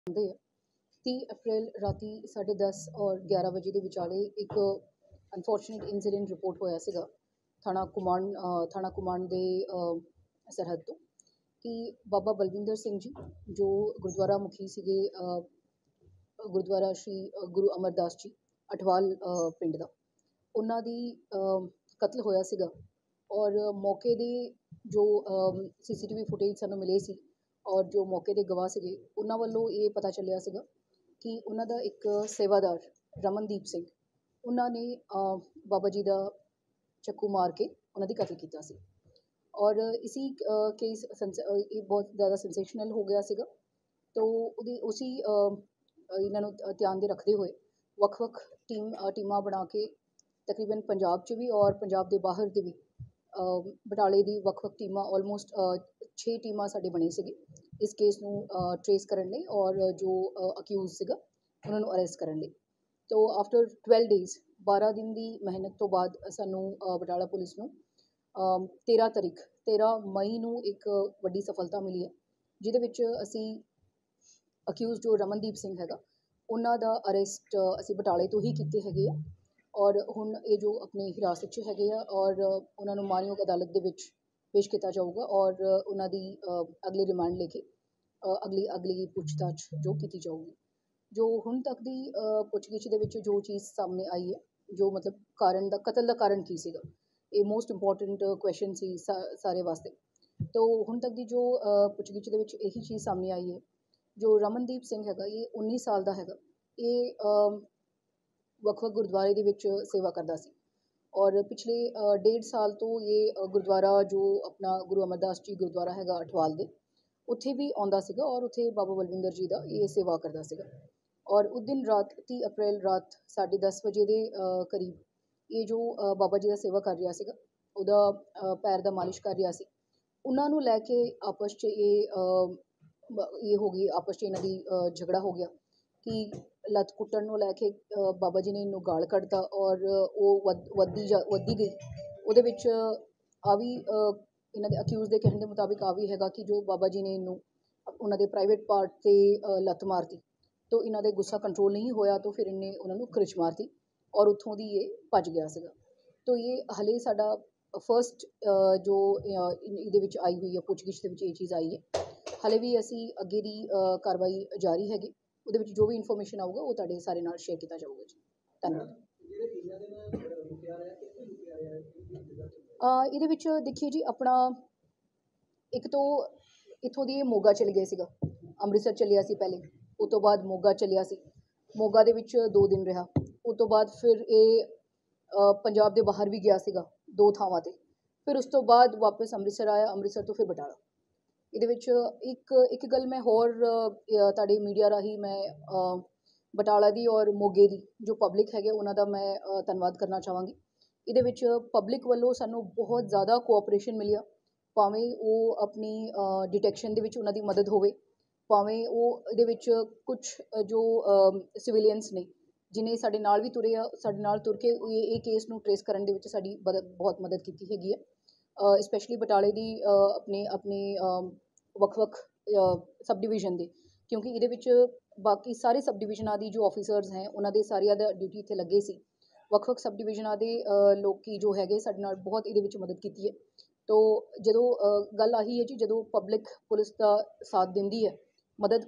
ਹੁੰਦੇ ਆ। 30 ਅਪ੍ਰੈਲ ਰਾਤੀ 10:30 ਔਰ 11 ਵਜੇ ਦੇ ਵਿਚਾਲੇ ਇੱਕ ਅਨਫੋਰਚੂਨੇਟ ਇਨਸੀਡੈਂਟ ਰਿਪੋਰਟ ਹੋਇਆ ਸੀਗਾ ਥਾਣਾ ਕੁਮਾਂਡ ਦੇ ਸਰਹੱਦ ਤੋਂ ਕਿ ਬਾਬਾ ਬਲਵਿੰਦਰ ਸਿੰਘ ਜੀ ਜੋ ਗੁਰਦੁਆਰਾ ਮੁਖੀ ਸੀਗੇ ਗੁਰਦੁਆਰਾ ਸ਼੍ਰੀ ਗੁਰੂ ਅਮਰਦਾਸ ਜੀ ਅਠਵਾਲ ਪਿੰਡ ਦਾ, ਉਹਨਾਂ ਦੀ ਕਤਲ ਹੋਇਆ ਸੀਗਾ। ਔਰ ਮੌਕੇ ਦੇ ਜੋ CCTV ਫੁਟੇਜ ਸਾਨੂੰ ਮਿਲੇ ਸੀ ਔਰ ਜੋ ਮੌਕੇ ਦੇ ਗਵਾਹ ਸੀਗੇ ਉਹਨਾਂ ਵੱਲੋਂ ਇਹ ਪਤਾ ਚੱਲਿਆ ਸੀਗਾ ਕਿ ਉਹਨਾਂ ਦਾ ਇੱਕ ਸੇਵਾਦਾਰ ਰਮਨਦੀਪ ਸਿੰਘ, ਉਹਨਾਂ ਨੇ ਬਾਬਾ ਜੀ ਦਾ ਚੱਕੂ ਮਾਰ ਕੇ ਉਹਨਾਂ ਦੀ ਕਤਲ ਕੀਤਾ ਸੀ। ਔਰ ਇसी ਕੇਸ ਇਹ ਬਹੁਤ ਜ਼ਿਆਦਾ ਸੈਂਸੇਸ਼ਨਲ ਹੋ ਗਿਆ ਸੀਗਾ। ਤੋ ਉसी ਇਹਨਾਂ ਨੂੰ ਧਿਆਨ ਦੇ ਰੱਖਦੇ ਹੋਏ ਵੱਖ-ਵੱਖ ਟੀਮਾਂ ਬਣਾ ਕੇ ਤਕਰੀਬਨ ਪੰਜਾਬ 'ਚ ਵੀ ਔਰ ਪੰਜਾਬ ਦੇ ਬਾਹਰ ਦੇ ਵੀ ਬਟਾਲੇ ਦੀ ਵੱਖ-ਵੱਖ ਟੀਮਾਂ ਆਲਮੋਸਟ 6 ਟੀਮਾਂ ਸਾਡੇ ਬਣੇ ਸੀਗੇ ਇਸ ਕੇਸ ਨੂੰ ਟਰੇਸ ਕਰਨ ਲਈ ਔਰ ਜੋ ਅਕਿਊਜ਼ ਸੀਗਾ ਉਹਨਾਂ ਨੂੰ ਅਰੈਸਟ ਕਰਨ ਲਈ। ਤੋ ਆਫਟਰ 12 ਡੇਜ਼ 12 ਦਿਨ ਦੀ ਮਿਹਨਤ ਤੋਂ ਬਾਅਦ ਸਾਨੂੰ ਬਟਾਲਾ ਪੁਲਿਸ ਨੂੰ 13 ਮਈ ਨੂੰ ਇੱਕ ਵੱਡੀ ਸਫਲਤਾ ਮਿਲੀ ਹੈ, ਜਿਹਦੇ ਵਿੱਚ ਅਸੀਂ ਅਕਿਊਜ਼ ਜੋ ਰਮਨਦੀਪ ਸਿੰਘ ਹੈਗਾ ਉਹਨਾਂ ਦਾ ਅਰੈਸਟ ਅਸੀਂ ਬਟਾਲੇ ਤੋਂ ਹੀ ਕੀਤੇ ਹੈਗੇ ਆ। ਔਰ ਹੁਣ ਇਹ ਜੋ ਆਪਣੇ ਹਿਰਾਸਤ 'ਚ ਹੈਗੇ ਆ ਔਰ ਉਹਨਾਂ ਨੂੰ ਮਾਣਯੋਗ ਅਦਾਲਤ ਦੇ ਵਿੱਚ ਪੇਸ਼ ਕੀਤਾ ਜਾਊਗਾ ਔਰ ਉਹਨਾਂ ਦੀ ਅਗਲੀ ਰਿਮਾਂਡ ਲੈ ਕੇ ਅਗਲੀ ਪੁੱਛਤਾਛ ਜੋ ਕੀਤੀ ਜਾਊਗੀ। ਜੋ ਹੁਣ ਤੱਕ ਦੀ ਪੁੱਛਗਿੱਛ ਦੇ ਵਿੱਚ ਜੋ ਚੀਜ਼ ਸਾਹਮਣੇ ਆਈ ਹੈ, ਜੋ ਮਤਲਬ ਕਤਲ ਦਾ ਕਾਰਨ ਕੀ ਸੀਗਾ, ਇਹ ਮੋਸਟ ਇੰਪੋਰਟੈਂਟ ਕੁਐਸਚਨ ਸੀ ਸਾਰੇ ਵਾਸਤੇ। ਤੋ ਹੁਣ ਤੱਕ ਦੀ ਜੋ ਪੁੱਛਗਿੱਛ ਦੇ ਵਿੱਚ ਇਹੀ ਚੀਜ਼ ਸਾਹਮਣੇ ਆਈ ਹੈ, ਜੋ ਰਮਨਦੀਪ ਸਿੰਘ ਹੈਗਾ ਇਹ 19 ਸਾਲ ਦਾ ਹੈਗਾ। ਇਹ ਵੱਖ-ਵੱਖ ਗੁਰਦੁਆਰੇ ਦੇ ਵਿੱਚ ਸੇਵਾ ਕਰਦਾ ਸੀ ਔਰ ਪਿਛਲੇ 1.5 ਸਾਲ ਤੋਂ ਇਹ ਗੁਰਦੁਆਰਾ ਜੋ ਆਪਣਾ ਗੁਰੂ ਅਮਰਦਾਸ ਜੀ ਗੁਰਦੁਆਰਾ ਹੈਗਾ ਅਠਵਾਲ ਦੇ, ਉੱਥੇ ਵੀ ਆਉਂਦਾ ਸੀਗਾ ਔਰ ਉੱਥੇ ਬਾਬਾ ਬਲਵਿੰਦਰ ਜੀ ਦਾ ਇਹ ਸੇਵਾ ਕਰਦਾ ਸੀਗਾ। ਔਰ ਉਸ ਦਿਨ ਰਾਤ 30 ਅਪ੍ਰੈਲ ਰਾਤ 10:30 ਵਜੇ ਦੇ ਕਰੀਬ ਇਹ ਜੋ ਬਾਬਾ ਜੀ ਦਾ ਸੇਵਾ ਕਰ ਰਿਹਾ ਸੀਗਾ, ਉਹਦਾ ਪੈਰ ਦਾ ਮਾਲਿਸ਼ ਕਰ ਰਿਹਾ ਸੀ, ਉਹਨਾਂ ਨੂੰ ਲੈ ਕੇ ਆਪਸ 'ਚ ਇਹ ਹੋ ਗਈ, ਆਪਸ 'ਚ ਇਹਨਾਂ ਦੀ ਝਗੜਾ ਹੋ ਗਿਆ ਕਿ ਲੱਤ ਕੁੱਟਣ ਨੂੰ ਲੈ ਕੇ ਬਾਬਾ ਜੀ ਨੇ ਇਹਨੂੰ ਗਾਲ ਕੱਢਤਾ ਔਰ ਉਹ ਵੱਧਦੀ ਗਈ। ਉਹਦੇ ਵਿੱਚ ਵੀ ਇਹਨਾਂ ਦੇ ਅਕਿਊਜ਼ ਦੇ ਕਹਿਣ ਦੇ ਮੁਤਾਬਿਕ ਵੀ ਹੈਗਾ ਕਿ ਜੋ ਬਾਬਾ ਜੀ ਨੇ ਇਹਨੂੰ ਉਹਨਾਂ ਦੇ ਪ੍ਰਾਈਵੇਟ ਪਾਰਟ 'ਤੇ ਲੱਤ ਮਾਰਤੀ, ਤੋ ਇਹਨਾਂ ਦੇ ਗੁੱਸਾ ਕੰਟਰੋਲ ਨਹੀਂ ਹੋਇਆ ਤਾਂ ਫਿਰ ਇਹਨੇ ਉਹਨਾਂ ਨੂੰ ਖਿੱਚ ਮਾਰਤੀ ਔਰ ਉੱਥੋਂ ਦੀ ਇਹ ਭੱਜ ਗਿਆ ਸੀਗਾ। ਤੋ ਇਹ ਹਲੇ ਸਾਡਾ ਫਸਟ ਜੋ ਇਹਦੇ ਵਿੱਚ ਆਈ ਹੋਈ ਹੈ ਪੁੱਛਗਿੱਛ ਦੇ ਵਿੱਚ ਇਹ ਚੀਜ਼ ਆਈ ਹੈ। ਹਲੇ ਵੀ ਅਸੀਂ ਅੱਗੇ ਦੀ ਕਾਰਵਾਈ ਜਾਰੀ ਹੈਗੀ, ਉਹਦੇ ਵਿੱਚ ਜੋ ਵੀ ਇਨਫੋਰਮੇਸ਼ਨ ਆਊਗਾ ਉਹ ਤੁਹਾਡੇ ਸਾਰੇ ਨਾਲ ਸ਼ੇਅਰ ਕੀਤਾ ਜਾਊਗਾ ਜੀ। ਧੰਨਵਾਦ। ਇਹਦੇ ਵਿੱਚ ਦੇਖੀਏ ਜੀ, ਆਪਣਾ ਇੱਕ ਤੋਂ ਇੱਥੋਂ ਦੀ ਮੋਗਾ ਚਲੇ ਗਏ ਸੀਗਾ, ਅੰਮ੍ਰਿਤਸਰ ਚੱਲਿਆ ਸੀ ਪਹਿਲੇ, ਉਸ ਤੋਂ ਬਾਅਦ ਮੋਗਾ ਚੱਲਿਆ ਸੀ, ਮੋਗਾ ਦੇ ਵਿੱਚ 2 ਦਿਨ ਰਿਹਾ, ਉਸ ਤੋਂ ਬਾਅਦ ਫਿਰ ਇਹ ਪੰਜਾਬ ਦੇ ਬਾਹਰ ਵੀ ਗਿਆ ਸੀਗਾ 2 ਥਾਵਾਂ 'ਤੇ, ਫਿਰ ਉਸ ਤੋਂ ਬਾਅਦ ਵਾਪਸ ਅੰਮ੍ਰਿਤਸਰ ਆਇਆ, ਅੰਮ੍ਰਿਤਸਰ ਤੋਂ ਫਿਰ ਬਟਾਲਾ। ਇਹਦੇ ਵਿੱਚ ਇੱਕ ਗੱਲ ਮੈਂ ਹੋਰ ਤੁਹਾਡੇ ਮੀਡੀਆ ਰਾਹੀਂ ਮੈਂ ਬਟਾਲਾ ਦੀ ਔਰ ਮੋਗੇ ਦੀ ਜੋ ਪਬਲਿਕ ਹੈਗੇ ਉਹਨਾਂ ਦਾ ਮੈਂ ਧੰਨਵਾਦ ਕਰਨਾ ਚਾਹਾਂਗੀ। ਇਹਦੇ ਵਿੱਚ ਪਬਲਿਕ ਵੱਲੋਂ ਸਾਨੂੰ ਬਹੁਤ ਜ਼ਿਆਦਾ ਕੋਆਪਰੇਸ਼ਨ ਮਿਲਿਆ, ਭਾਵੇਂ ਉਹ ਆਪਣੀ ਡਿਟੈਕਸ਼ਨ ਦੇ ਵਿੱਚ ਉਹਨਾਂ ਦੀ ਮਦਦ ਹੋਵੇ, ਭਾਵੇਂ ਉਹ ਇਹਦੇ ਵਿੱਚ ਕੁਛ ਜੋ ਸਿਵਿਲੀਅਨਸ ਨੇ ਜਿਹਨੇ ਸਾਡੇ ਨਾਲ ਵੀ ਤੁਰੇ ਆ, ਸਾਡੇ ਨਾਲ ਤੁਰ ਕੇ ਇਹ ਕੇਸ ਨੂੰ ਟਰੇਸ ਕਰਨ ਦੇ ਵਿੱਚ ਸਾਡੀ ਬਹੁਤ ਮਦਦ ਕੀਤੀ ਹੈਗੀ ਹੈ। ਸਪੈਸ਼ਲੀ ਬਟਾਲੇ ਦੀ ਆਪਣੇ ਵੱਖ-ਵੱਖ ਸਬ ਡਿਵੀਜ਼ਨ ਦੇ, ਕਿਉਂਕਿ ਇਹਦੇ ਵਿੱਚ ਬਾਕੀ ਸਾਰੇ ਸਬ ਡਿਵੀਜ਼ਨਾਂ ਦੀ ਜੋ ਆਫਿਸਰਸ ਹੈ ਉਹਨਾਂ ਦੇ ਸਾਰਿਆਂ ਦਾ ਡਿਊਟੀ ਇੱਥੇ ਲੱਗੇ ਸੀ। ਵੱਖ-ਵੱਖ ਸਬ ਡਿਵੀਜ਼ਨਾਂ ਦੇ ਲੋਕੀ ਜੋ ਹੈਗੇ ਸਾਡੇ ਨਾਲ ਬਹੁਤ ਇਹਦੇ ਵਿੱਚ ਮਦਦ ਕੀਤੀ ਹੈ। ਤੋ ਜਦੋਂ ਗੱਲ ਆਹੀ ਹੈ ਜੀ, ਜਦੋਂ ਪਬਲਿਕ ਪੁਲਿਸ ਦਾ ਸਾਥ ਦਿੰਦੀ ਹੈ, ਮਦਦ